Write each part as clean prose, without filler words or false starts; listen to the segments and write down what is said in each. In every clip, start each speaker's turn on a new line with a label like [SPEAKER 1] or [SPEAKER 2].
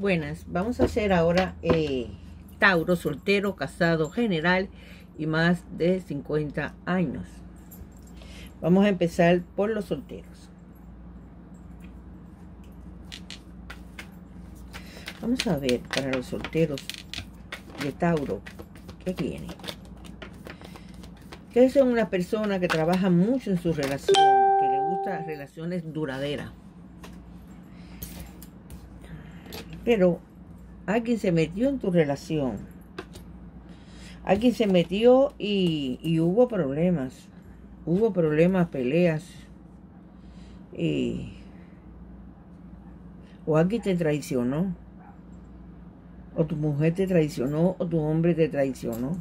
[SPEAKER 1] Buenas, vamos a hacer ahora Tauro, soltero, casado, general y más de 50 años. Vamos a empezar por los solteros. Vamos a ver para los solteros de Tauro, ¿qué viene? Que son una persona que trabaja mucho en su relación, que le gustan relaciones duraderas. Pero alguien se metió en tu relación. Alguien se metió y hubo problemas. Hubo problemas, peleas. O alguien te traicionó. O tu mujer te traicionó. O tu hombre te traicionó.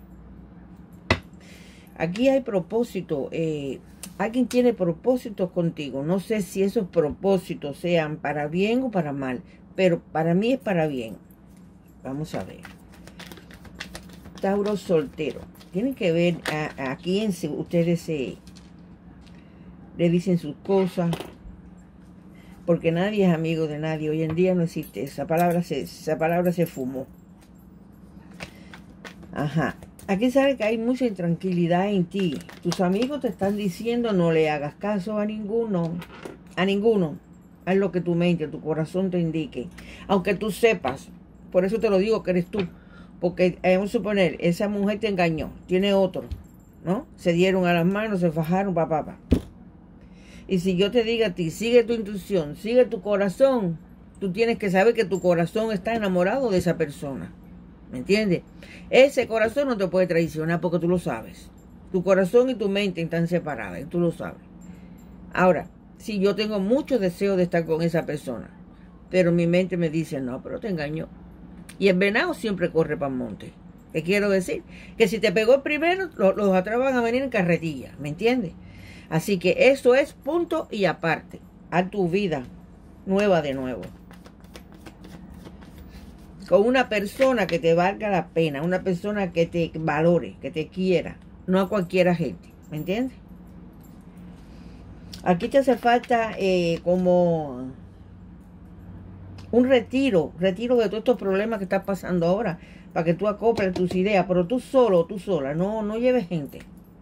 [SPEAKER 1] Aquí hay propósito. Alguien tiene propósitos contigo. No sé si esos propósitos sean para bien o para mal. Pero para mí es para bien. Vamos a ver. Tauro soltero. Tienen que ver a quién ustedes le dicen sus cosas. Porque nadie es amigo de nadie. Hoy en día no existe. Esa palabra se fumó. Ajá. Aquí sabe que hay mucha intranquilidad en ti. Tus amigos te están diciendo no le hagas caso a ninguno. A ninguno. Haz lo que tu mente, tu corazón te indique. Aunque tú sepas. Por eso te lo digo que eres tú. Porque vamos a suponer, esa mujer te engañó. Tiene otro. ¿No? Se dieron a las manos, se fajaron, papá. Y si yo te digo a ti, sigue tu intuición, sigue tu corazón. Tú tienes que saber que tu corazón está enamorado de esa persona. ¿Me entiendes? Ese corazón no te puede traicionar porque tú lo sabes. Tu corazón y tu mente están separadas y tú lo sabes. Ahora, si yo tengo mucho deseo de estar con esa persona, pero mi mente me dice, no, pero te engañó. Y el venado siempre corre para el monte. ¿Qué quiero decir? Que si te pegó el primero, los atrás van a venir en carretilla. ¿Me entiendes? Así que eso es punto y aparte. A tu vida nueva de nuevo. Con una persona que te valga la pena. Una persona que te valore, que te quiera. No a cualquiera gente. ¿Me entiendes? Aquí te hace falta como un retiro de todos estos problemas que estás pasando ahora, para que tú acoples tus ideas, pero tú solo, tú sola, no lleves gente,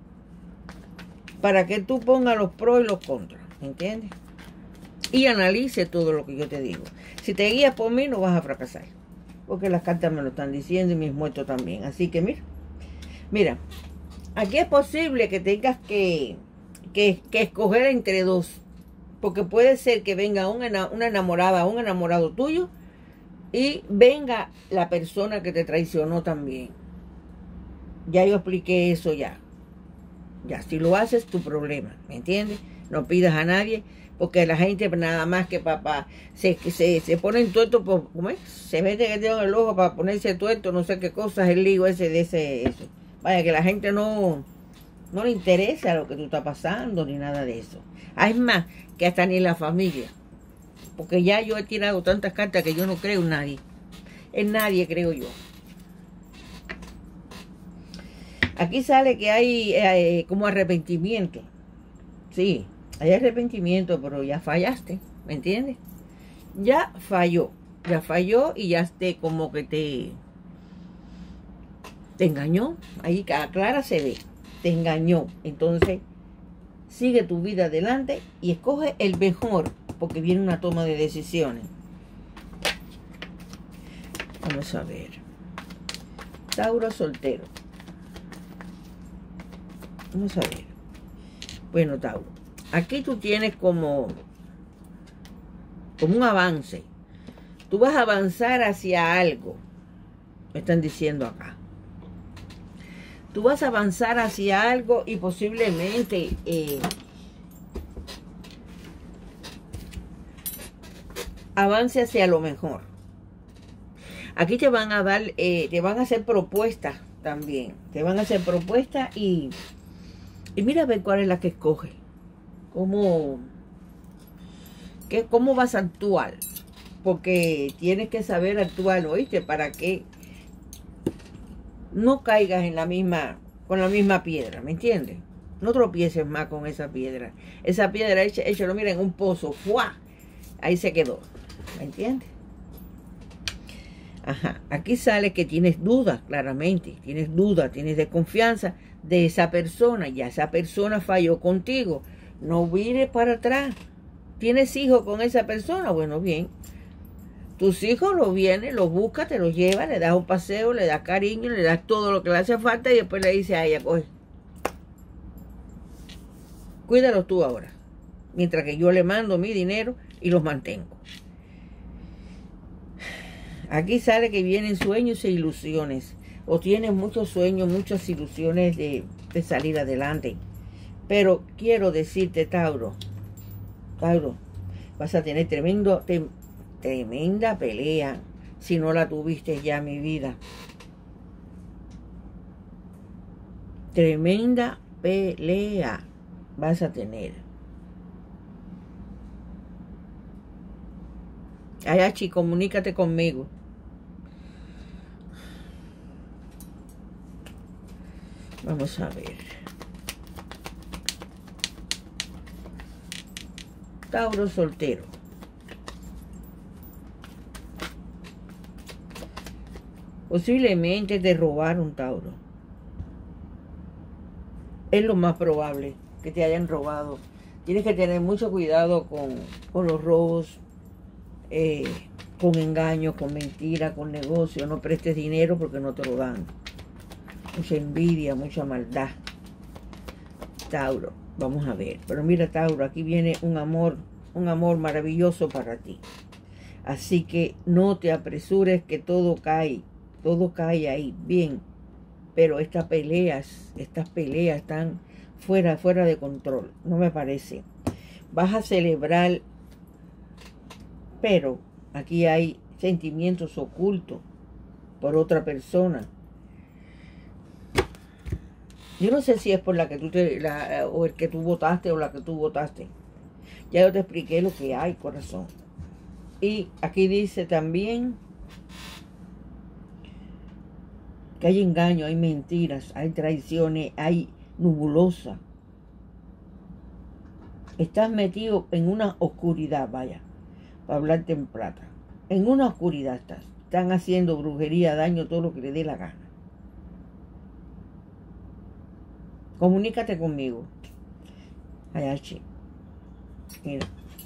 [SPEAKER 1] para que tú pongas los pros y los contras, ¿me entiendes? Y analice todo lo que yo te digo. Si te guías por mí no vas a fracasar, porque las cartas me lo están diciendo y mis muertos también. Así que mira, aquí es posible que tengas que escoger entre dos, porque puede ser que venga una enamorada, un enamorado tuyo, y venga la persona que te traicionó también. Ya yo expliqué eso ya, si lo haces, tu problema, ¿me entiendes? No pidas a nadie, porque la gente nada más que papá se ponen tuerto, ¿cómo es? Se mete el dedo en el ojo para ponerse tuerto, no sé qué cosas, el lío ese. Vaya, que la gente no le interesa lo que tú estás pasando, ni nada de eso. Es más, que hasta ni la familia. Porque ya yo he tirado tantas cartas que yo no creo en nadie. En nadie creo yo. Aquí sale que hay como arrepentimiento. Sí, hay arrepentimiento, pero ya fallaste. ¿Me entiendes? Ya falló y ya como que te engañó. Ahí clara se ve. Te engañó. Entonces, sigue tu vida adelante y escoge el mejor, porque viene una toma de decisiones. Vamos a ver. Tauro soltero. Vamos a ver. Bueno, Tauro, aquí tú tienes como un avance. Tú vas a avanzar hacia algo. Me están diciendo acá. Tú vas a avanzar hacia algo y posiblemente avance hacia lo mejor. Aquí te van a dar, te van a hacer propuestas también. Te van a hacer propuestas y mira a ver cuál es la que escoge. ¿Cómo vas a actuar? Porque tienes que saber actuar, ¿oíste? Para que no caigas con la misma piedra, ¿me entiendes? No tropieces más con esa piedra. Esa piedra, échalo, mira, en un pozo, ¡fua! Ahí se quedó, ¿me entiendes? Ajá, aquí sale que tienes dudas, claramente. Tienes dudas, tienes desconfianza de esa persona. Ya esa persona falló contigo. No vires para atrás. ¿Tienes hijos con esa persona? Bueno, bien. Tus hijos los vienes, los buscas, te los llevas, le das un paseo, le das cariño, le das todo lo que le hace falta y después le dices a ella, coge, cuídalos tú ahora. Mientras que yo le mando mi dinero y los mantengo. Aquí sale que vienen sueños e ilusiones. O tienes muchos sueños, muchas ilusiones de salir adelante. Pero quiero decirte, Tauro, vas a tener tremenda pelea si no la tuviste ya, mi vida. Tremenda pelea vas a tener. Ayachi, comunícate conmigo. Vamos a ver. Tauro soltero. Posiblemente te robaron, Tauro. Es lo más probable que te hayan robado. Tienes que tener mucho cuidado con los robos, con engaños, con mentiras, con negocios. No prestes dinero porque no te lo dan. Mucha envidia, mucha maldad. Tauro, vamos a ver. Pero mira, Tauro, aquí viene un amor maravilloso para ti. Así que no te apresures, que todo cae ahí, bien. Pero estas peleas están fuera de control, no me parece. Vas a celebrar, pero aquí hay sentimientos ocultos por otra persona. Yo no sé si es por la que o el que tú votaste o la que tú votaste. Ya yo te expliqué lo que hay, corazón. Y aquí dice también que hay engaño, hay mentiras, hay traiciones, hay nebulosa. Estás metido en una oscuridad, vaya, para hablarte en plata. En una oscuridad estás. Están haciendo brujería, daño, todo lo que le dé la gana. Comunícate conmigo. Ayachi. Mira.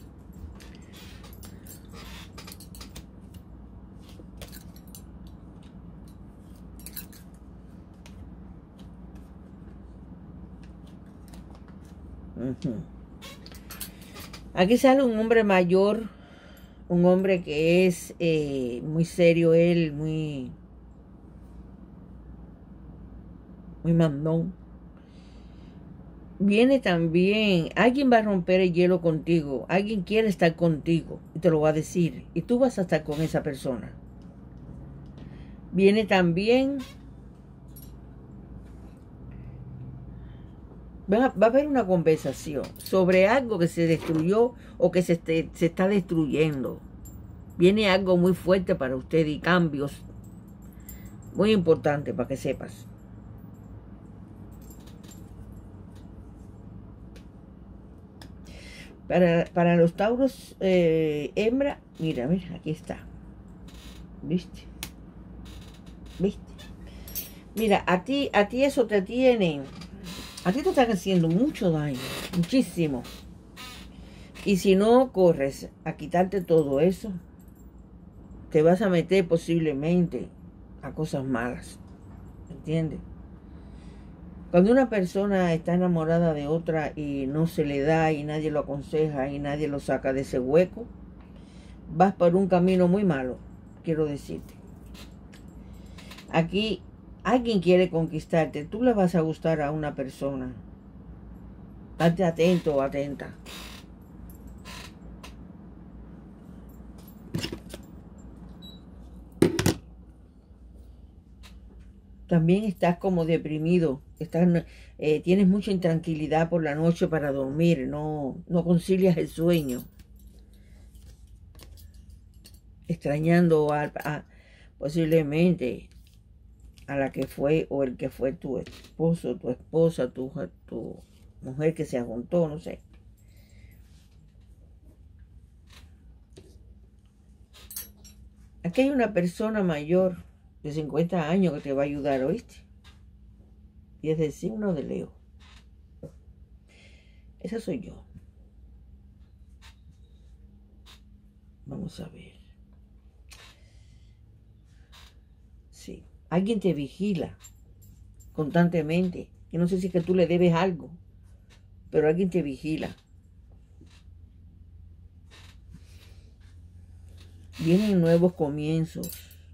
[SPEAKER 1] Aquí sale un hombre mayor, un hombre que es muy serio, él, muy mandón. Viene también, alguien va a romper el hielo contigo, alguien quiere estar contigo y te lo va a decir, y tú vas a estar con esa persona. Viene también, va a haber una conversación sobre algo que se destruyó o que se está destruyendo. Viene algo muy fuerte para usted y cambios muy importantes para que sepas. Para los tauros hembra, mira, aquí está. ¿Viste? Mira, a ti eso te tiene. A ti te están haciendo mucho daño, muchísimo. Y si no corres a quitarte todo eso, te vas a meter posiblemente a cosas malas. ¿Entiendes? Cuando una persona está enamorada de otra y no se le da y nadie lo aconseja y nadie lo saca de ese hueco, vas por un camino muy malo, quiero decirte. Aquí alguien quiere conquistarte, tú le vas a gustar a una persona. Estate atento o atenta. También estás como deprimido, tienes mucha intranquilidad por la noche para dormir, no concilias el sueño. Extrañando posiblemente a la que fue o el que fue tu esposo, tu esposa, tu mujer que se juntó, no sé. Aquí hay una persona mayor de 50 años que te va a ayudar, ¿oíste? Y es del signo de Leo. Esa soy yo. Vamos a ver. Sí. Alguien te vigila constantemente. Yo no sé si es que tú le debes algo, pero alguien te vigila. Vienen nuevos comienzos.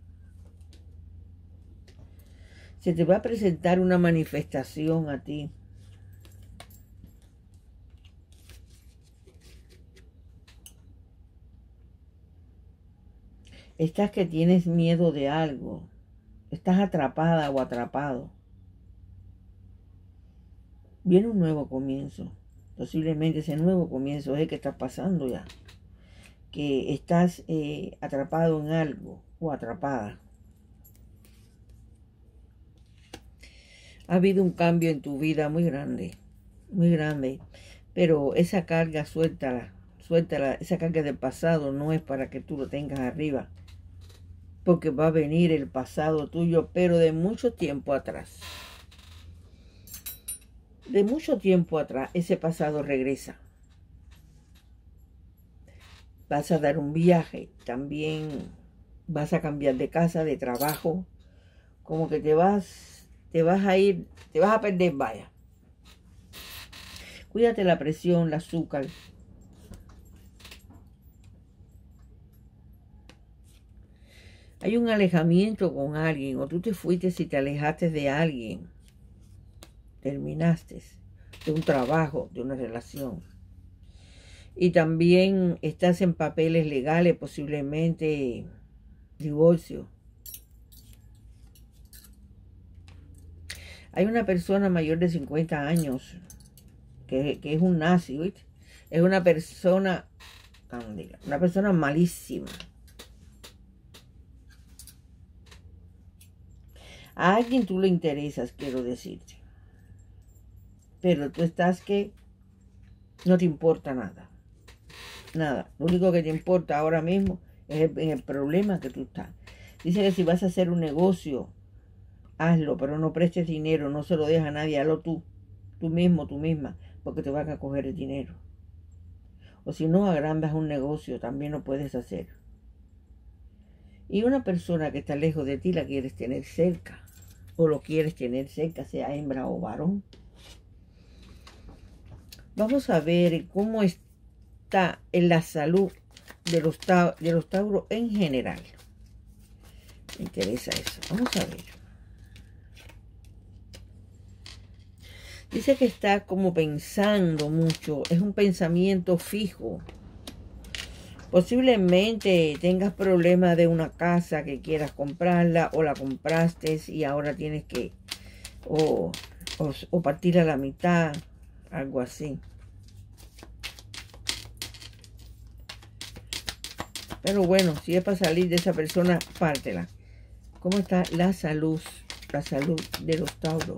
[SPEAKER 1] Se te va a presentar una manifestación a ti. Estás que tienes miedo de algo. Estás atrapada o atrapado. Viene un nuevo comienzo. Posiblemente ese nuevo comienzo es el que está pasando ya. Que estás atrapado en algo o atrapada. Ha habido un cambio en tu vida muy grande, pero esa carga suéltala, esa carga del pasado no es para que tú lo tengas arriba, porque va a venir el pasado tuyo, pero de mucho tiempo atrás. De mucho tiempo atrás, ese pasado regresa. Vas a dar un viaje, también vas a cambiar de casa, de trabajo, como que te vas a ir, te vas a perder, vaya. Cuídate la presión, el azúcar. Hay un alejamiento con alguien, o tú te fuiste y te alejaste de alguien. Terminaste de un trabajo, de una relación. Y también estás en papeles legales, posiblemente divorcio. Hay una persona mayor de 50 años que es un nazi, ¿oíste? Es una persona malísima. A alguien tú le interesas, quiero decirte. Pero tú estás que no te importa nada. Nada. Lo único que te importa ahora mismo es en el problema que tú estás. Dice que si vas a hacer un negocio, hazlo, pero no prestes dinero, no se lo dejes a nadie, hazlo tú mismo, tú misma, porque te van a coger el dinero. O si no, agrandas un negocio, también lo puedes hacer. Y una persona que está lejos de ti la quieres tener cerca, o lo quieres tener cerca, sea hembra o varón. Vamos a ver cómo está en la salud de los tauros en general. Me interesa eso. Vamos a ver. Dice que está como pensando mucho. Es un pensamiento fijo. Posiblemente tengas problemas de una casa que quieras comprarla o la compraste y ahora tienes que o partir a la mitad. Algo así. Pero bueno, si es para salir de esa persona, pártela. ¿Cómo está la salud? La salud de los tauros.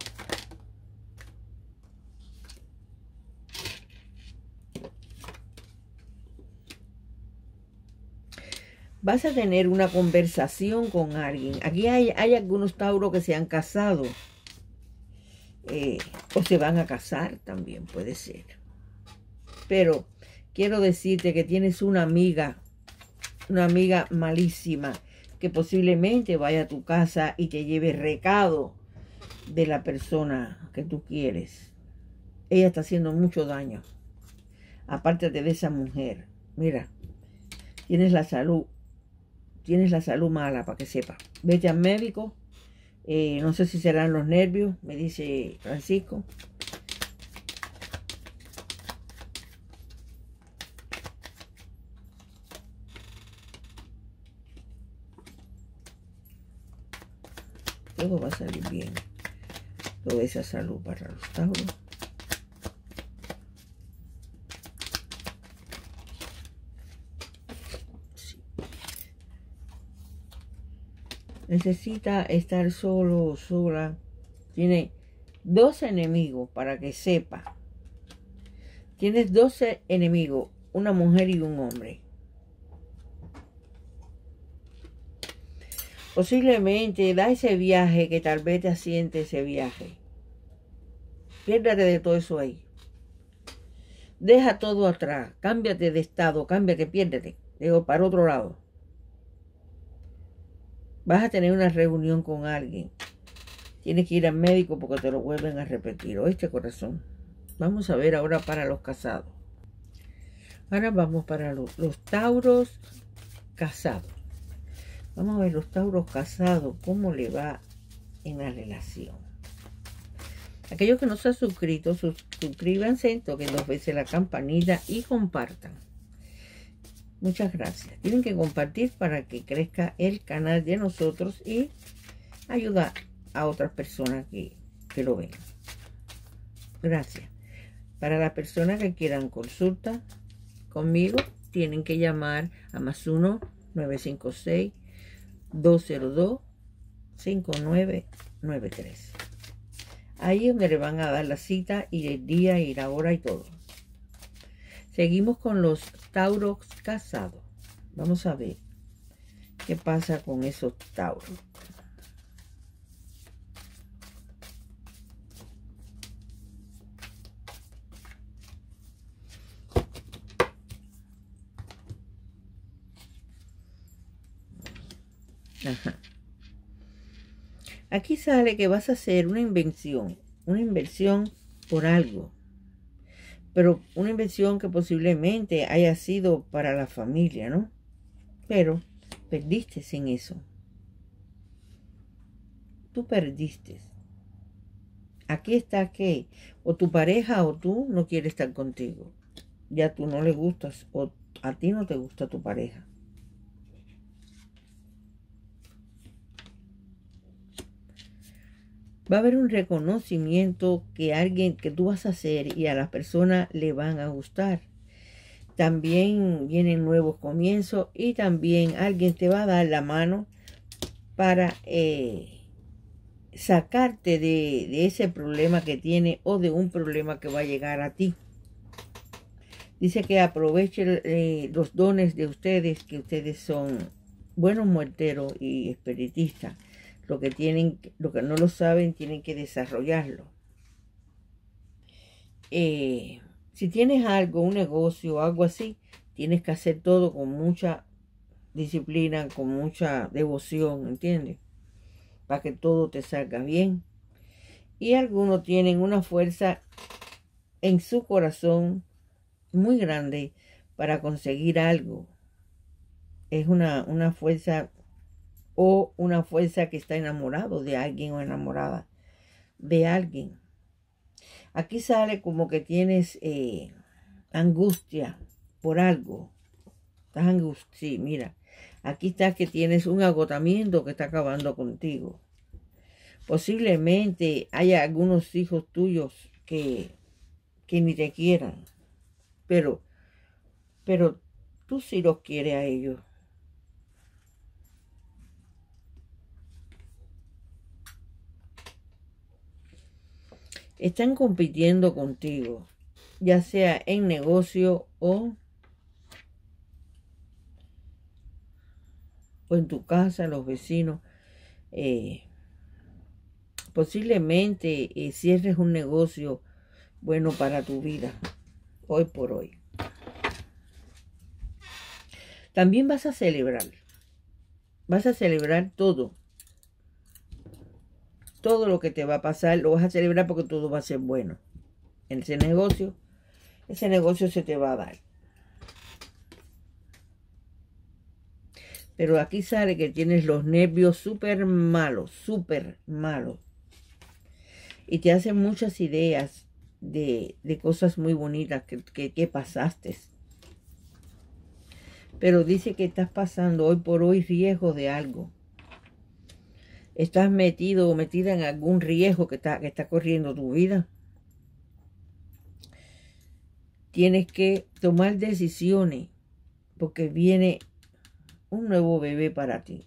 [SPEAKER 1] Vas a tener una conversación con alguien. Aquí hay algunos tauros que se han casado. O se van a casar también, puede ser. Pero quiero decirte que tienes una amiga malísima, que posiblemente vaya a tu casa y te lleve recado de la persona que tú quieres. Ella está haciendo mucho daño. Apártate de esa mujer. Mira, tienes la salud mala, para que sepa. Vete al médico. No sé si serán los nervios, me dice Francisco. Todo va a salir bien. Toda esa salud para los tauros. Necesita estar solo o sola. Tiene 2 enemigos, para que sepa. Tienes 12 enemigos, una mujer y un hombre. Posiblemente da ese viaje que tal vez te asiente ese viaje. Piérdate de todo eso ahí. Deja todo atrás. Cámbiate de estado, cámbiate, piérdete. Digo, para otro lado. Vas a tener una reunión con alguien. Tienes que ir al médico porque te lo vuelven a repetir. ¿Oíste, corazón? Vamos a ver ahora para los casados. Ahora vamos para los tauros casados. Vamos a ver los tauros casados, cómo le va en la relación. Aquellos que no se han suscrito, suscríbanse, toquen 2 veces la campanita y compartan. Muchas gracias. Tienen que compartir para que crezca el canal de nosotros y ayudar a otras personas que lo ven. Gracias. Para las personas que quieran consulta conmigo, tienen que llamar a +1-956-202-5993. Ahí es donde le van a dar la cita y el día y la hora y todo. Seguimos con los tauros casados. Vamos a ver qué pasa con esos tauros. Ajá. Aquí sale que vas a hacer una inversión por algo, pero una inversión que posiblemente haya sido para la familia, ¿no? Pero perdiste en eso. Tú perdiste. Aquí está que o tu pareja o tú no quiere estar contigo. Ya tú no le gustas o a ti no te gusta tu pareja. Va a haber un reconocimiento que tú vas a hacer y a las personas le van a gustar. También vienen nuevos comienzos y también alguien te va a dar la mano para sacarte de ese problema que tiene o de un problema que va a llegar a ti. Dice que aproveche los dones de ustedes, que ustedes son buenos muerteros y espiritistas. Lo que no lo saben, tienen que desarrollarlo. Si tienes algo, un negocio o algo así, tienes que hacer todo con mucha disciplina, con mucha devoción, ¿entiendes? Para que todo te salga bien. Y algunos tienen una fuerza en su corazón muy grande para conseguir algo. Es una fuerza o una fuerza que está enamorado de alguien o enamorada de alguien. Aquí sale como que tienes angustia por algo. Estás angustiado. Sí, mira. Aquí está que tienes un agotamiento que está acabando contigo. Posiblemente haya algunos hijos tuyos que ni te quieran. Pero tú sí los quieres a ellos. Están compitiendo contigo, ya sea en negocio o en tu casa, los vecinos. Posiblemente cierres un negocio bueno para tu vida, hoy por hoy. También vas a celebrar todo. Todo lo que te va a pasar lo vas a celebrar porque todo va a ser bueno. En ese negocio se te va a dar. Pero aquí sale que tienes los nervios súper malos. Y te hacen muchas ideas de cosas muy bonitas que pasaste. Pero dice que estás pasando hoy por hoy riesgo de algo. Estás metido o metida en algún riesgo que está corriendo tu vida. Tienes que tomar decisiones porque viene un nuevo bebé para ti.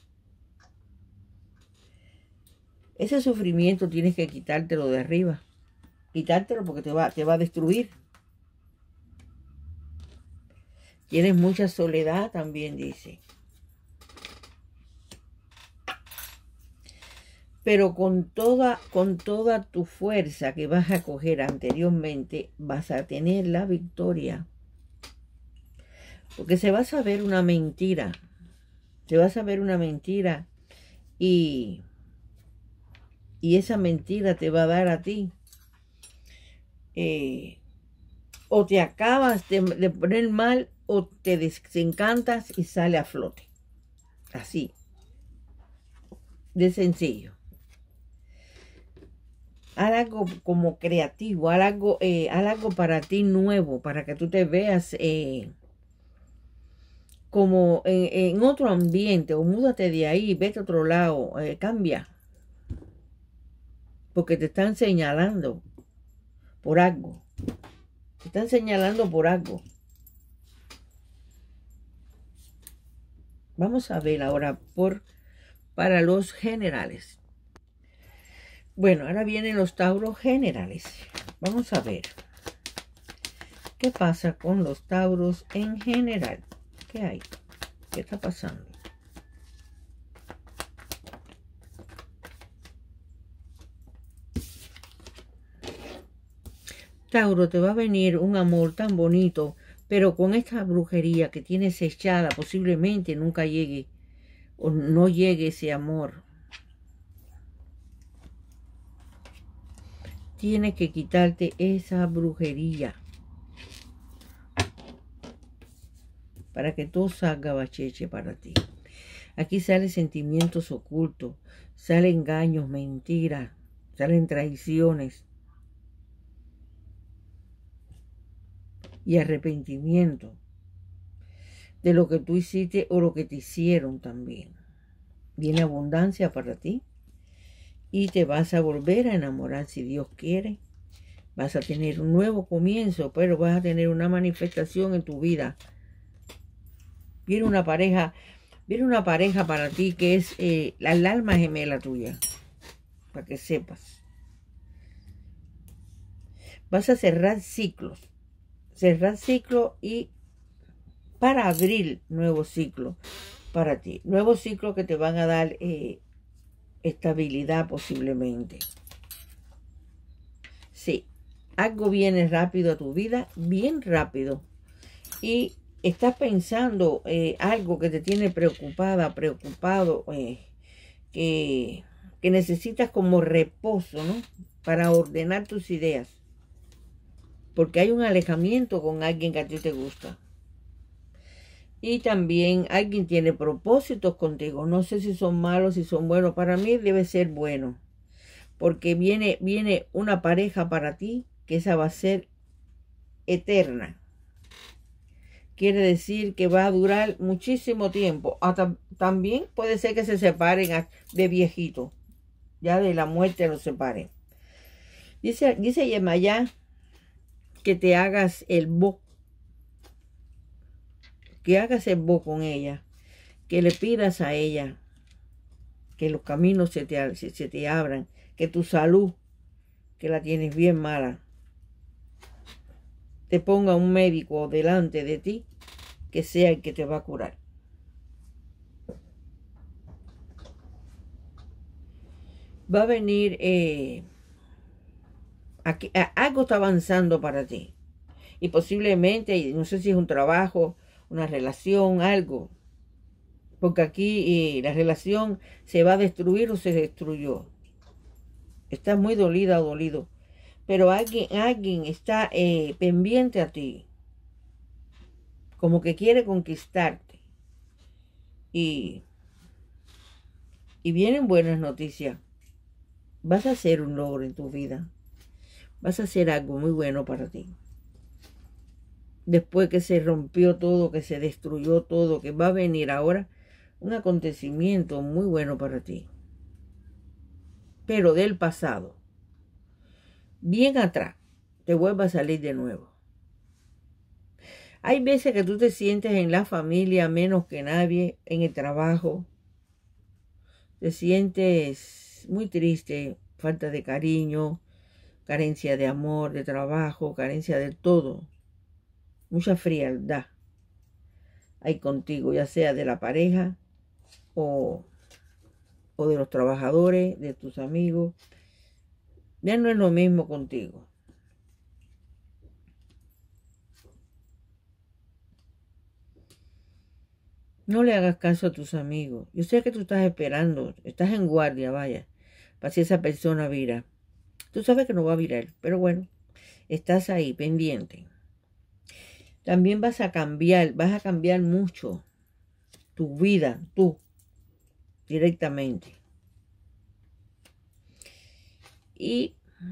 [SPEAKER 1] Ese sufrimiento tienes que quitártelo de arriba. Quitártelo porque te va a destruir. Tienes mucha soledad también, dice. pero con toda tu fuerza que vas a coger anteriormente, vas a tener la victoria. Porque se va a saber una mentira. Se va a saber una mentira y esa mentira te va a dar a ti. O te acabas de poner mal o te desencantas y sale a flote. Así. De sencillo. Haz algo como creativo, haz algo para ti nuevo, para que tú te veas como en otro ambiente, o múdate de ahí, vete a otro lado, cambia. Porque te están señalando por algo. Te están señalando por algo. Vamos a ver ahora para los generales. Bueno, ahora vienen los tauros generales. Vamos a ver qué pasa con los tauros en general. ¿Qué hay? ¿Qué está pasando? Tauro, te va a venir un amor tan bonito, pero con esta brujería que tienes echada, posiblemente nunca llegue o no llegue ese amor. Tienes que quitarte esa brujería para que todo salga bacheche para ti. Aquí salen sentimientos ocultos, salen engaños, mentiras, salen traiciones y arrepentimiento de lo que tú hiciste o lo que te hicieron también. Viene abundancia para ti y te vas a volver a enamorar si Dios quiere. Vas a tener un nuevo comienzo, pero vas a tener una manifestación en tu vida. Viene una pareja para ti que es la alma gemela tuya, para que sepas. Vas a cerrar ciclos y para abrir nuevos ciclos para ti. Nuevos ciclos que te van a dar estabilidad posiblemente. Sí, algo viene rápido a tu vida, bien rápido. Y estás pensando algo que te tiene preocupado, que necesitas como reposo, ¿no? Para ordenar tus ideas. Porque hay un alejamiento con alguien que a ti te gusta. Y también alguien tiene propósitos contigo. No sé si son malos, si son buenos. Para mí debe ser bueno. Porque viene una pareja para ti, que esa va a ser eterna. Quiere decir que va a durar muchísimo tiempo. Hasta, también puede ser que se separen de viejito. Ya de la muerte los separen. Dice Yemayá que te hagas el bo. Que hagas el bo con ella. Que le pidas a ella que los caminos se te abran. Que tu salud, que la tienes bien mala, te ponga un médico delante de ti, que sea el que te va a curar. Va a venir, algo está avanzando para ti. Y posiblemente, no sé si es un trabajo, una relación, algo. Porque aquí la relación se va a destruir o se destruyó. Estás muy dolida o dolido. Pero alguien está pendiente a ti. Como que quiere conquistarte. Y vienen buenas noticias. Vas a hacer un logro en tu vida. Vas a hacer algo muy bueno para ti. Después que se rompió todo, que se destruyó todo, que va a venir ahora un acontecimiento muy bueno para ti. Pero del pasado. Bien atrás. Te vuelva a salir de nuevo. Hay veces que tú te sientes en la familia menos que nadie, en el trabajo. Te sientes muy triste, falta de cariño, carencia de amor, de trabajo, carencia de todo. Mucha frialdad hay contigo, ya sea de la pareja o o de los trabajadores, de tus amigos. Ya no es lo mismo contigo. No le hagas caso a tus amigos. Yo sé que tú estás esperando, estás en guardia, vaya, para si esa persona vira. Tú sabes que no va a virar, pero bueno, estás ahí, pendiente. También vas a cambiar mucho tu vida, tú, directamente. Y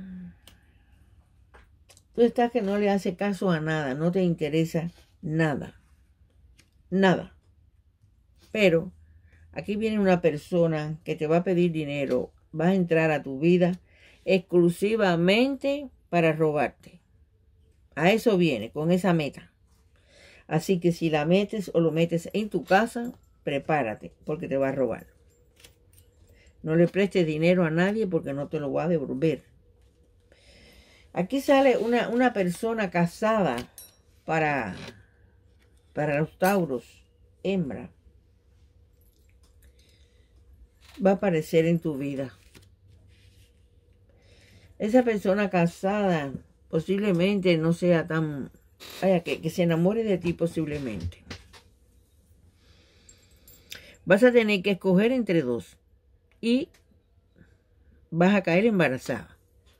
[SPEAKER 1] tú estás que no le haces caso a nada, no te interesa nada, nada. Pero aquí viene una persona que te va a pedir dinero, va a entrar a tu vida exclusivamente para robarte. A eso viene, con esa meta. Así que si la metes o lo metes en tu casa, prepárate, porque te va a robar. No le prestes dinero a nadie porque no te lo va a devolver. Aquí sale una persona casada para los Tauros, hembra. Va a aparecer en tu vida. Esa persona casada posiblemente no sea tan... que se enamore de ti posiblemente. Vas a tener que escoger entre dos. Y vas a caer embarazada.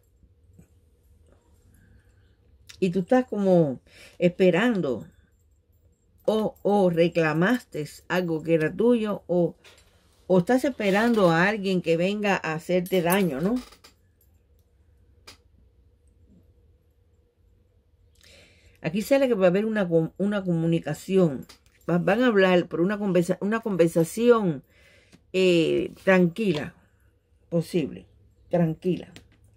[SPEAKER 1] Y tú estás como esperando. O reclamaste algo que era tuyo. O estás esperando a alguien que venga a hacerte daño, ¿no? Aquí sale que va a haber una comunicación. Van a hablar por una conversación tranquila. Posible. Tranquila.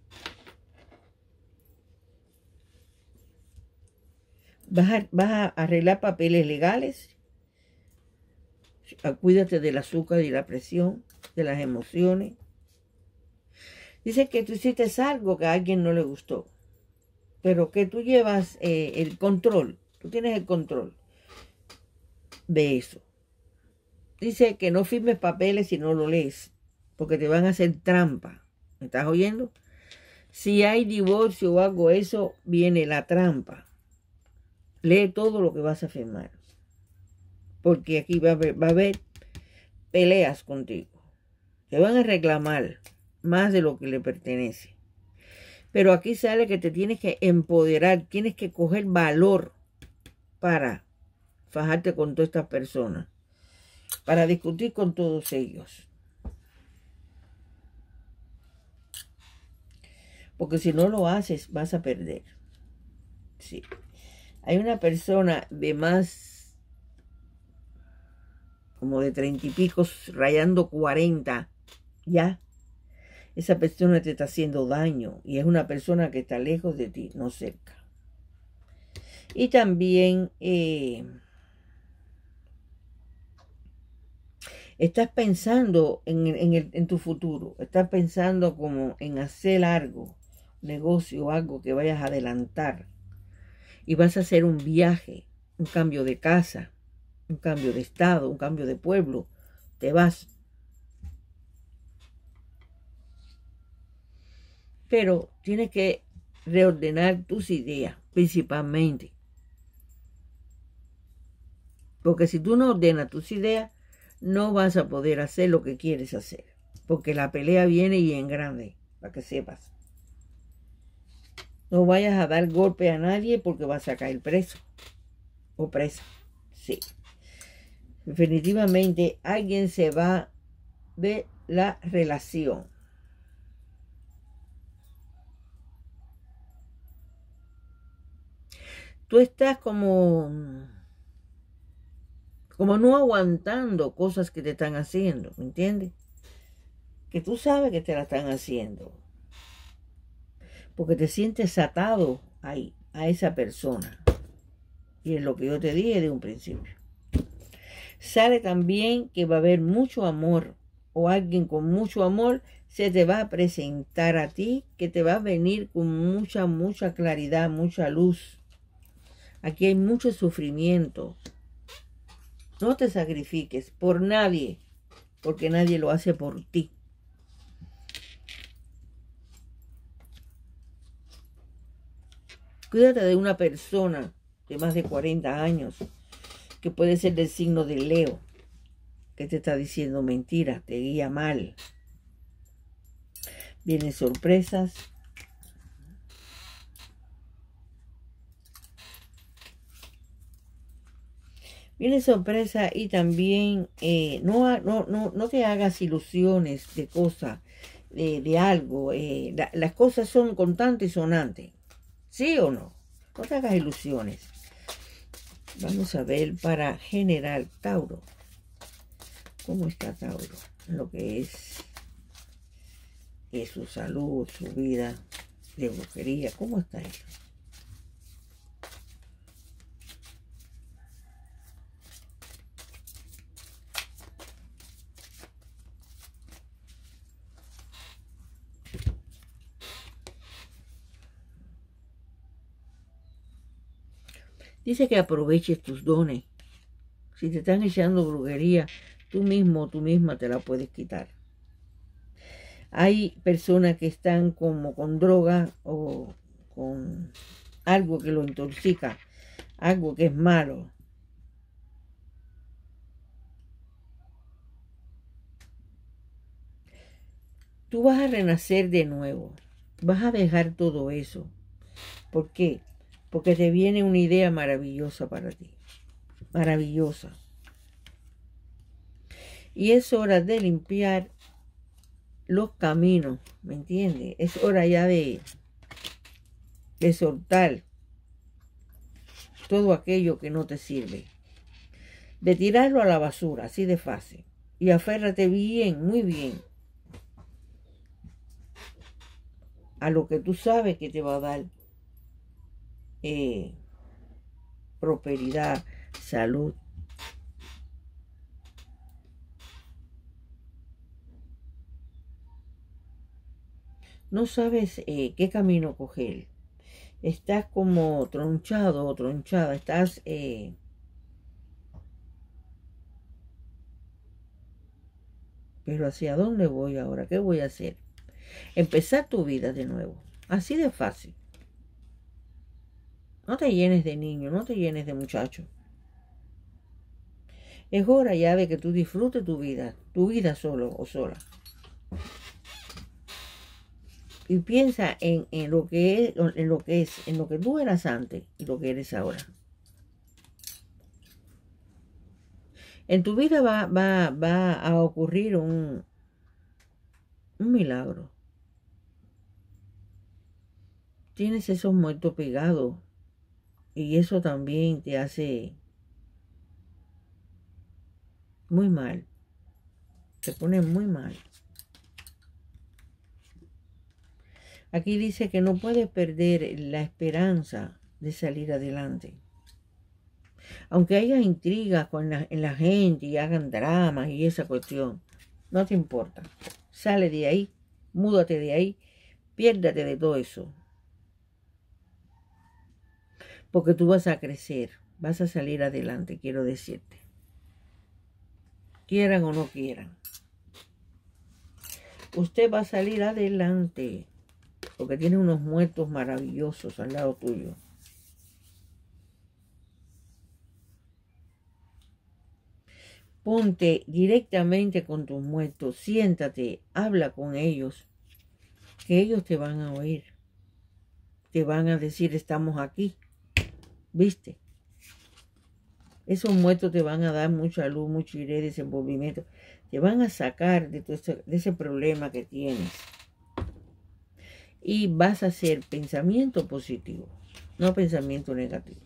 [SPEAKER 1] Vas a arreglar papeles legales. Cuídate del azúcar y la presión, de las emociones. Dice que tú hiciste algo que a alguien no le gustó, pero que tú llevas el control. Tú tienes el control de eso. Dice que no firmes papeles si no lo lees, porque te van a hacer trampa. ¿Me estás oyendo? Si hay divorcio o algo, eso viene la trampa. Lee todo lo que vas a firmar, porque aquí va a haber peleas contigo. Te van a reclamar más de lo que le pertenece. Pero aquí sale que te tienes que empoderar, tienes que coger valor para fajarte con todas estas personas, para discutir con todos ellos. Porque si no lo haces, vas a perder. Sí. Hay una persona de más, como de 30 y pico, rayando 40, ya. Esa persona te está haciendo daño y es una persona que está lejos de ti, no cerca. Y también estás pensando en tu futuro, estás pensando como en hacer algo, negocio, algo que vayas a adelantar. Y vas a hacer un viaje, un cambio de casa, un cambio de estado, un cambio de pueblo. Te vas. Pero tienes que reordenar tus ideas, principalmente. Porque si tú no ordenas tus ideas, no vas a poder hacer lo que quieres hacer. Porque la pelea viene y en grande, para que sepas. No vayas a dar golpe a nadie porque vas a caer preso o presa. Sí. Definitivamente alguien se va de la relación. Tú estás como no aguantando cosas que te están haciendo, ¿me entiendes? Que tú sabes que te la están haciendo. Porque te sientes atado ahí, a esa persona. Y es lo que yo te dije de un principio. Sale también que va a haber mucho amor. O alguien con mucho amor se te va a presentar a ti. Que te va a venir con mucha claridad, mucha luz. Aquí hay mucho sufrimiento. No te sacrifiques por nadie. Porque nadie lo hace por ti. Cuídate de una persona de más de 40 años, que puede ser del signo de Leo, que te está diciendo mentiras, te guía mal. Vienen sorpresas. Viene sorpresa y también no te hagas ilusiones de cosas, de algo. Las cosas son constantes y sonantes. ¿Sí o no? No te hagas ilusiones. Vamos a ver para general Tauro. ¿Cómo está Tauro? Lo que es su salud, su vida de brujería. ¿Cómo está eso? Dice que aproveches tus dones. Si te están echando brujería, tú mismo o tú misma te la puedes quitar. Hay personas que están como con droga o con algo que lo intoxica, algo que es malo. Tú vas a renacer de nuevo. Vas a dejar todo eso. ¿Por qué? Porque te viene una idea maravillosa para ti. Maravillosa. Y es hora de limpiar los caminos, ¿me entiendes? Es hora ya de soltar todo aquello que no te sirve. De tirarlo a la basura, así de fácil. Y aférrate bien, muy bien, a lo que tú sabes que te va a dar prosperidad, salud. No sabes qué camino coger. Estás como tronchado o tronchada. Estás pero ¿hacia dónde voy ahora? ¿Qué voy a hacer? Empezar tu vida de nuevo. Así de fácil. No te llenes de niño, no te llenes de muchacho. Es hora ya de que tú disfrutes tu vida solo o sola. Y piensa en lo que es, en lo que tú eras antes y lo que eres ahora. En tu vida va a ocurrir un milagro. Tienes esos muertos pegados y eso también te hace muy mal. Te pone muy mal. Aquí dice que no puedes perder la esperanza de salir adelante. Aunque haya intrigas en la gente y hagan dramas y esa cuestión, no te importa. Sale de ahí, múdate de ahí, piérdate de todo eso. Porque tú vas a crecer, vas a salir adelante, quiero decirte. Quieran o no quieran. Usted va a salir adelante, porque tiene unos muertos maravillosos al lado tuyo. Ponte directamente con tus muertos, siéntate, habla con ellos, que ellos te van a oír. Te van a decir, estamos aquí, ¿viste? Esos muertos te van a dar mucha luz, mucho aire, desenvolvimiento. Te van a sacar de ese problema que tienes. Y vas a hacer pensamiento positivo, no pensamiento negativo.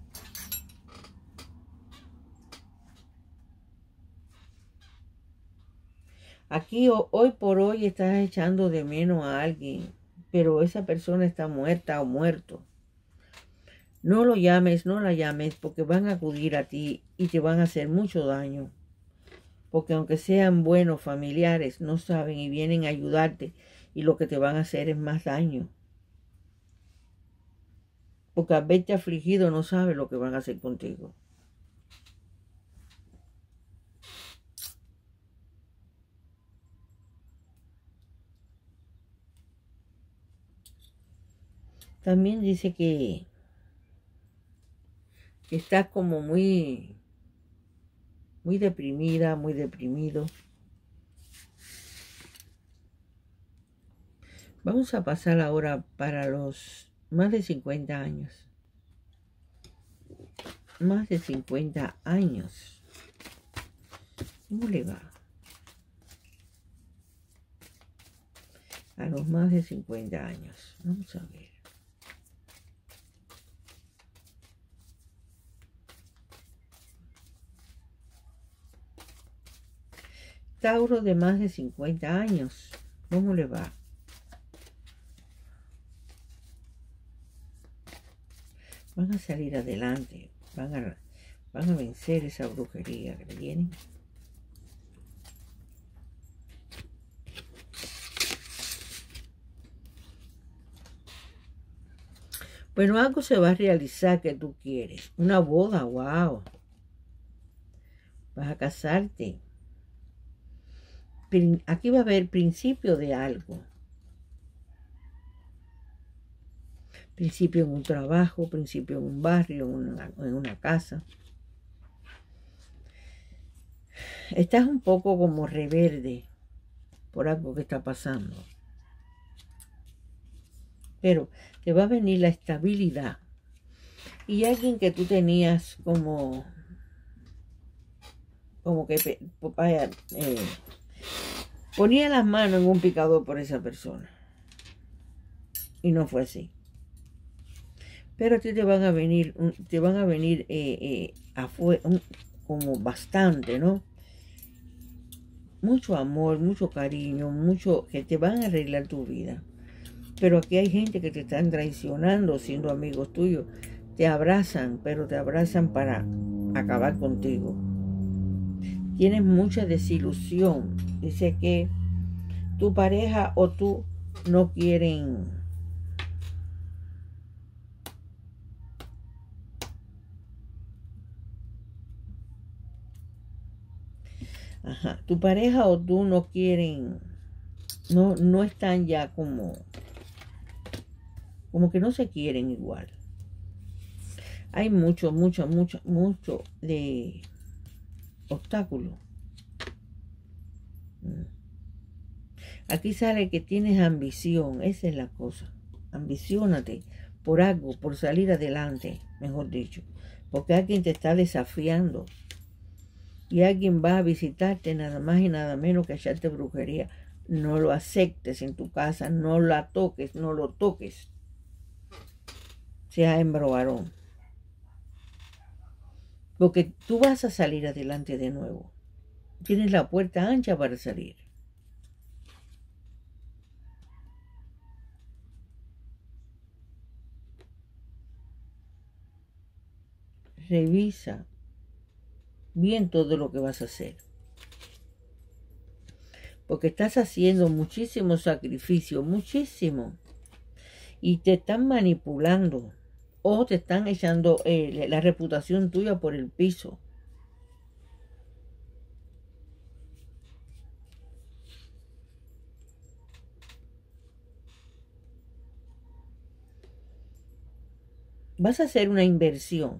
[SPEAKER 1] Aquí hoy por hoy estás echando de menos a alguien, pero esa persona está muerta o muerto. No lo llames, no la llames, porque van a acudir a ti y te van a hacer mucho daño. Porque aunque sean buenos familiares, no saben y vienen a ayudarte y lo que te van a hacer es más daño. Porque al verte afligido no sabes lo que van a hacer contigo. También dice que estás como muy deprimida, muy deprimido. Vamos a pasar ahora para los más de 50 años. Más de 50 años. ¿Cómo le va? A los más de 50 años. Vamos a ver. Tauro de más de 50 años. ¿Cómo le va? Van a salir adelante. Van a vencer esa brujería que tienen. Bueno, algo se va a realizar que tú quieres. Una boda, wow. Vas a casarte. Aquí va a haber principio de algo. Principio en un trabajo, principio en un barrio, en una casa. Estás un poco como reverde por algo que está pasando. Pero te va a venir la estabilidad. Y alguien que tú tenías como que ponía las manos en un picador por esa persona. Y no fue así. Pero a ti te van a venir como bastante, ¿no? Mucho amor, mucho cariño, mucho que te van a arreglar tu vida. Pero aquí hay gente que te están traicionando siendo amigos tuyos. Te abrazan, pero te abrazan para acabar contigo. Tienes mucha desilusión. Dice que tu pareja o tú no quieren. Ajá, tu pareja o tú no quieren, no están ya como que no se quieren igual. Hay mucho de obstáculos. Aquí sale que tienes ambición, esa es la cosa. Ambiciónate por algo, por salir adelante, mejor dicho. Porque alguien te está desafiando. Y alguien va a visitarte nada más y nada menos que echarte brujería. No lo aceptes en tu casa, no la toques, no lo toques. Sea hembra o varón. Porque tú vas a salir adelante de nuevo. Tienes la puerta ancha para salir. Revisa bien todo lo que vas a hacer. Porque estás haciendo muchísimo sacrificio, muchísimo. Y te están manipulando. O te están echando la reputación tuya por el piso. Vas a hacer una inversión.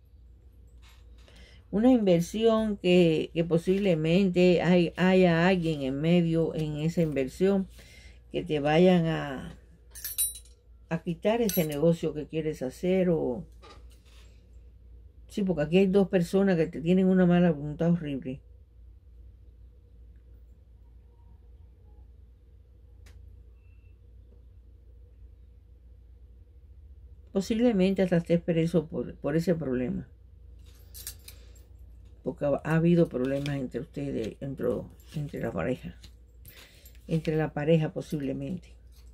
[SPEAKER 1] Una inversión que posiblemente haya alguien en medio en esa inversión que te vayan a quitar ese negocio que quieres hacer o... Sí, porque aquí hay dos personas que te tienen una mala voluntad horrible. Posiblemente hasta estés preso por ese problema. Porque ha habido problemas entre ustedes, entre la pareja. Entre la pareja posiblemente.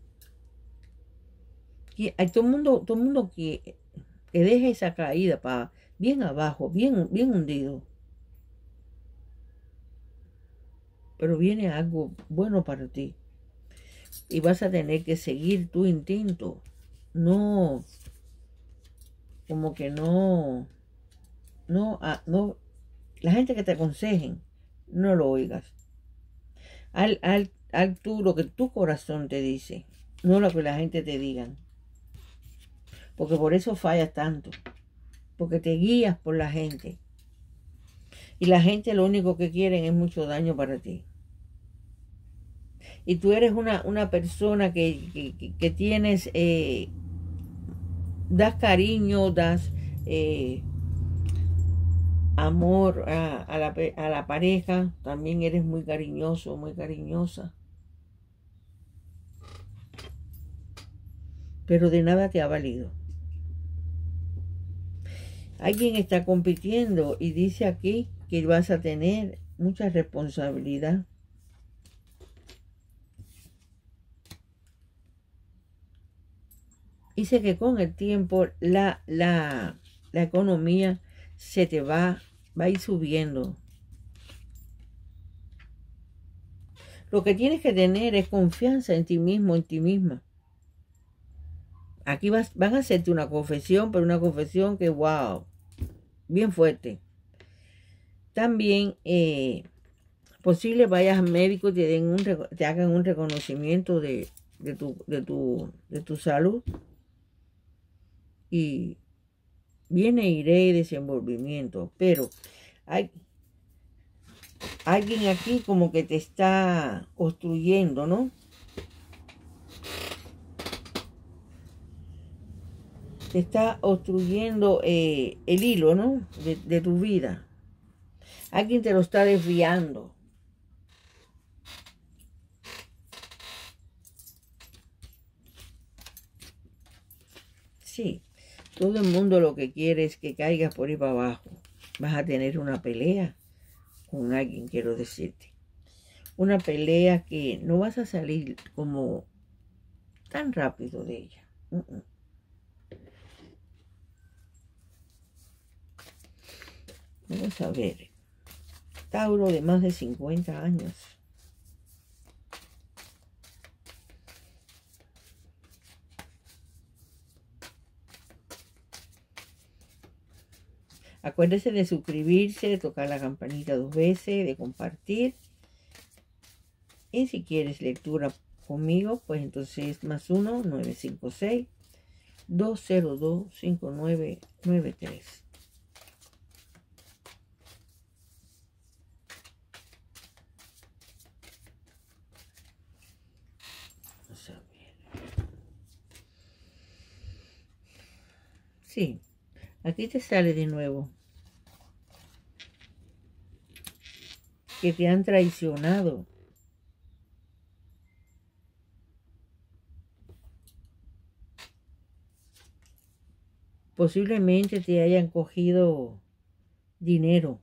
[SPEAKER 1] Y hay todo el mundo que deje esa caída para bien abajo, bien hundido. Pero viene algo bueno para ti. Y vas a tener que seguir tu instinto. No, como que no, la gente que te aconsejen, no lo oigas. Al tú, lo que tu corazón te dice, no lo que la gente te diga. Porque por eso fallas tanto. Porque te guías por la gente. Y la gente lo único que quieren es mucho daño para ti. Y tú eres una persona que tienes, das cariño, das amor a la pareja. También eres muy cariñoso, muy cariñosa. Pero de nada te ha valido. Alguien está compitiendo y dice aquí que vas a tener mucha responsabilidad. Dice que con el tiempo la economía se te va a ir subiendo. Lo que tienes que tener es confianza en ti mismo, en ti misma. Aquí van a hacerte una confesión, pero una confesión que, wow, bien fuerte. También, posible vayas al médico y te hagan un reconocimiento de tu salud. Y viene iré y desenvolvimiento, pero hay alguien aquí como que te está obstruyendo, ¿no? Te está obstruyendo el hilo, ¿no? De tu vida. Alguien te lo está desviando. Sí, todo el mundo lo que quiere es que caigas por ahí para abajo. Vas a tener una pelea con alguien, quiero decirte. Una pelea que no vas a salir como tan rápido de ella. Vamos a ver. Tauro de más de 50 años. Acuérdese de suscribirse, de tocar la campanita 2 veces, de compartir. Y si quieres lectura conmigo, pues entonces más 1-956-202-5993. Vamos a ver. Sí, aquí te sale de nuevo que te han traicionado. Posiblemente te hayan cogido dinero.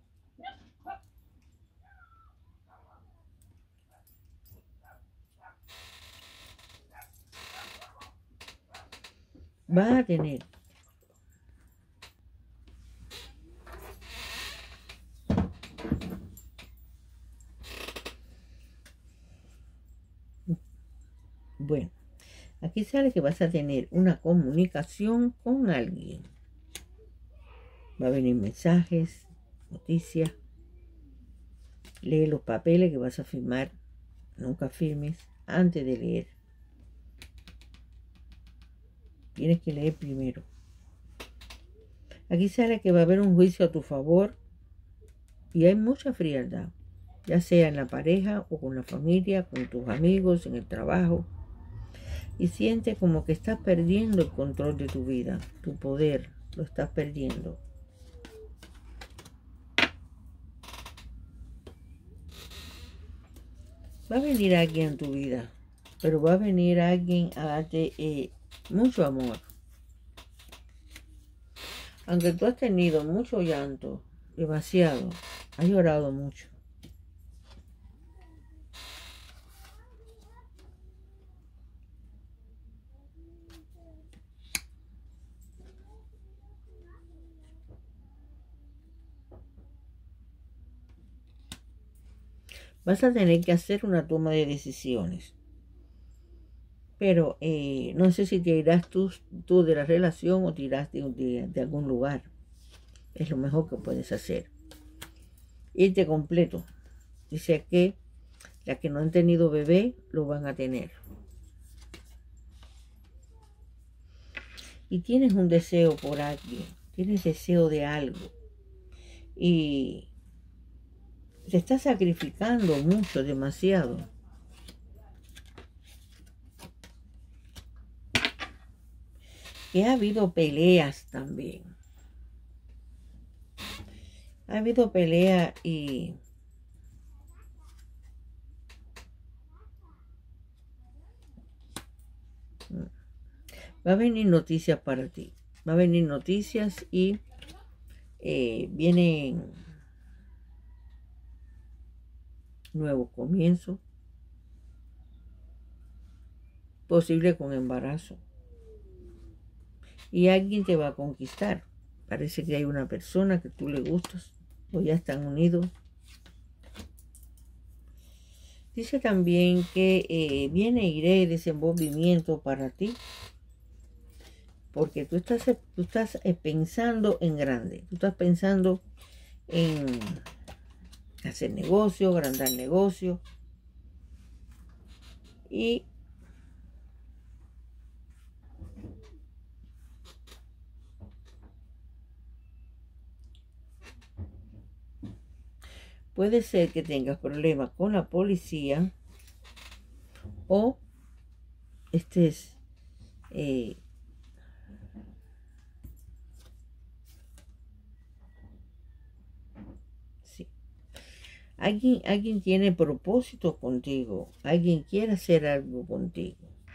[SPEAKER 1] Vas a tener bueno, aquí sale que vas a tener una comunicación con alguien. Va a venir mensajes, noticias. Lee los papeles que vas a firmar. Nunca firmes antes de leer. Tienes que leer primero. Aquí sale que va a haber un juicio a tu favor. Y hay mucha frialdad. Ya sea en la pareja o con la familia, con tus amigos, en el trabajo. Y sientes como que estás perdiendo el control de tu vida. Tu poder lo estás perdiendo. Va a venir alguien en tu vida, pero va a venir alguien a darte mucho amor. Aunque tú has tenido mucho llanto, demasiado, has llorado mucho. Vas a tener que hacer una toma de decisiones. Pero no sé si te irás tú de la relación o te irás de algún lugar. Es lo mejor que puedes hacer. Irte completo. Dice que las que no han tenido bebé lo van a tener. y tienes un deseo por alguien, tienes deseo de algo y te estás sacrificando mucho, demasiado. Que ha habido peleas también. Ha habido pelea y va a venir noticias para ti. Va a venir noticias y vienen nuevos comienzos. Posible con embarazo. Y alguien te va a conquistar. Parece que hay una persona que tú le gustas o ya están unidos. Dice también que viene iré desenvolvimiento para ti. Porque tú estás pensando en grande. Tú estás pensando en hacer negocio, agrandar negocio. Y puede ser que tengas problemas con la policía o estés sí. Alguien tiene propósito contigo, alguien quiere hacer algo contigo.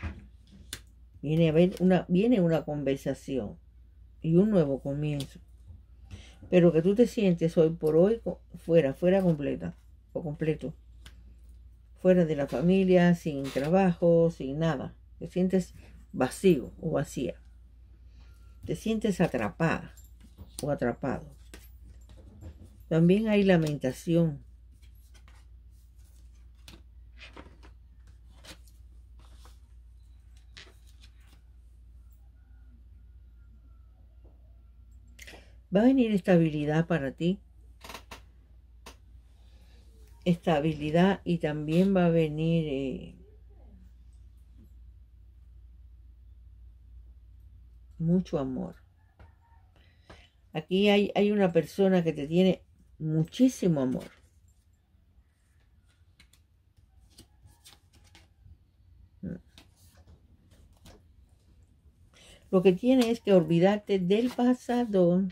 [SPEAKER 1] Viene una conversación y un nuevo comienzo. Pero que tú te sientes hoy por hoy fuera completa o completo. Fuera de la familia, sin trabajo, sin nada. Te sientes vacío o vacía. Te sientes atrapada o atrapado. También hay lamentación. Va a venir estabilidad para ti. Estabilidad y también va a venir mucho amor. Aquí hay una persona que te tiene muchísimo amor. Lo que tiene es que olvidarte del pasado,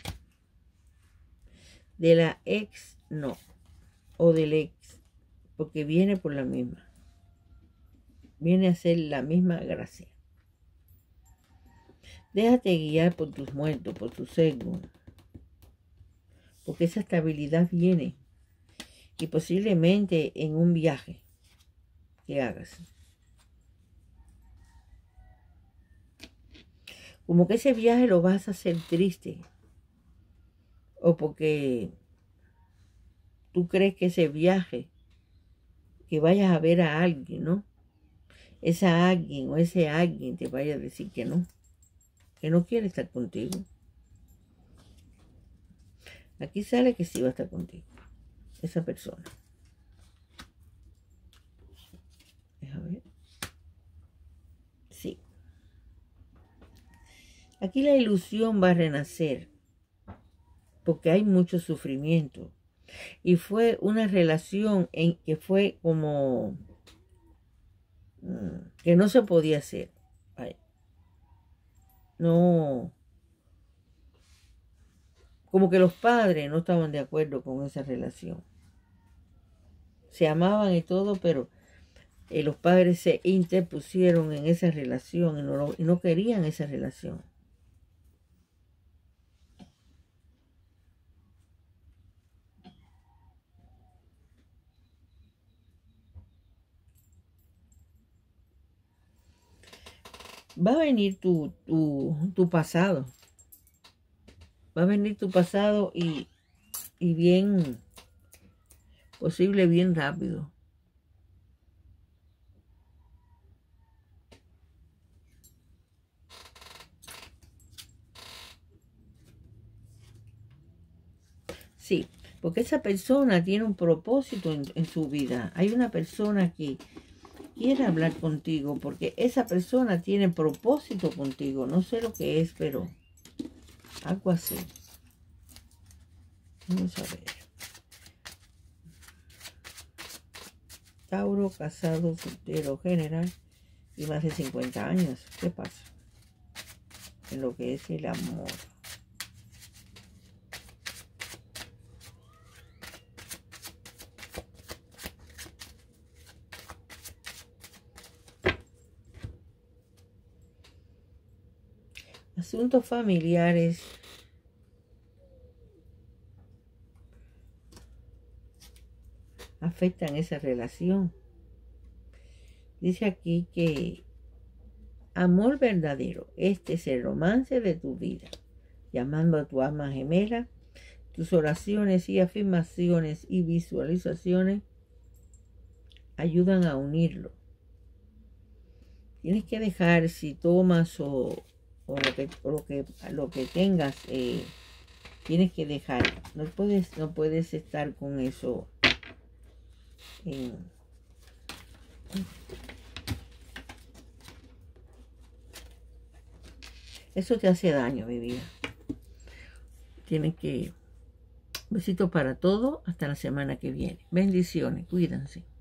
[SPEAKER 1] de la ex no, o del ex, porque viene por la misma. Viene a ser la misma gracia. Déjate guiar por tus muertos, por tus ego, porque esa estabilidad viene y posiblemente en un viaje que hagas. Como que ese viaje lo vas a hacer triste o porque tú crees que ese viaje que vayas a ver a alguien, ¿no? Esa alguien o ese alguien te vaya a decir que no quiere estar contigo. Aquí sale que sí va a estar contigo, esa persona. Déjame ver. Sí. Aquí la ilusión va a renacer, porque hay mucho sufrimiento. Y fue una relación en que fue como que no se podía hacer. Ay, no. Como que los padres no estaban de acuerdo con esa relación. Se amaban y todo, pero los padres se interpusieron en esa relación y no querían esa relación. Va a venir tu pasado. Va a venir tu pasado y bien, posible bien rápido. Sí, porque esa persona tiene un propósito en su vida. Hay una persona que quiere hablar contigo, porque esa persona tiene propósito contigo. No sé lo que es, pero algo así. Vamos a ver. Tauro, casado, soltero, general y más de 50 años. ¿Qué pasa? En lo que es el amor. Asuntos familiares. Afectan esa relación. Dice aquí que amor verdadero, este es el romance de tu vida. Llamando a tu alma gemela, tus oraciones y afirmaciones y visualizaciones ayudan a unirlo. Tienes que dejar, si tomas o lo que tengas, tienes que dejar. No puedes estar con eso. Eso te hace daño, mi vida. Tienes que... Besitos para todos. Hasta la semana que viene. Bendiciones. Cuídense.